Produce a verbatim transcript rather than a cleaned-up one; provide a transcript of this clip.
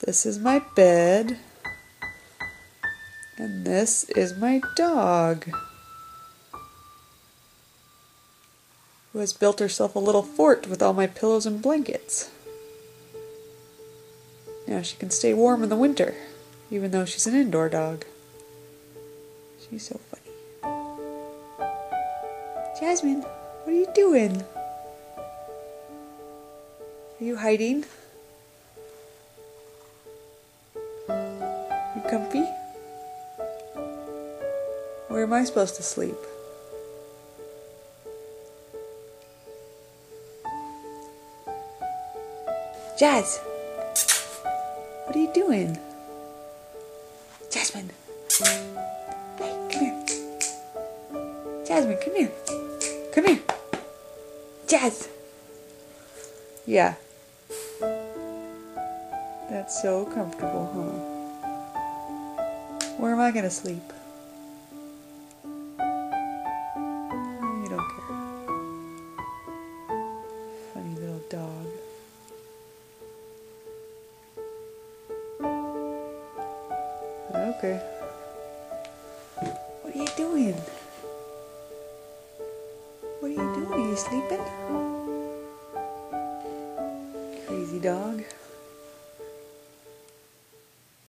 This is my bed. And this is my dog, who has built herself a little fort with all my pillows and blankets. Now she can stay warm in the winter, even though she's an indoor dog. She's so funny. Jasmine, what are you doing? Are you hiding? You comfy? Where am I supposed to sleep? Jazz! What are you doing? Jasmine! Hey, come here. Jasmine, come here. Come here. Jazz! Yeah. That's so comfortable, huh? Where am I gonna sleep? You don't care. Funny little dog. Okay. What are you doing? What are you doing? Are you sleeping? Crazy dog.